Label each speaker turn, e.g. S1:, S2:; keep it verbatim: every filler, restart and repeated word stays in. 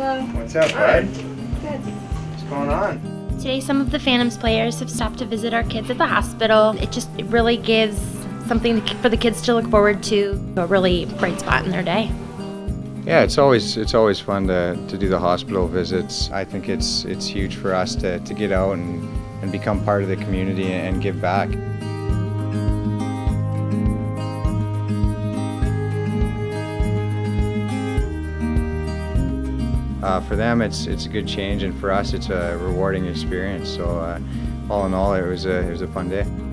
S1: Hello.
S2: What's up, bud?
S1: Good.
S2: What's going on?
S3: Today some of the Phantoms players have stopped to visit our kids at the hospital. It just it really gives something for the kids to look forward to, a really bright spot in their day.
S4: Yeah, it's always it's always fun to, to do the hospital visits. I think it's it's huge for us to, to get out and, and become part of the community and give back. Uh, for them, it's it's a good change, and for us, it's a rewarding experience. So, uh, all in all, it was a it was a fun day.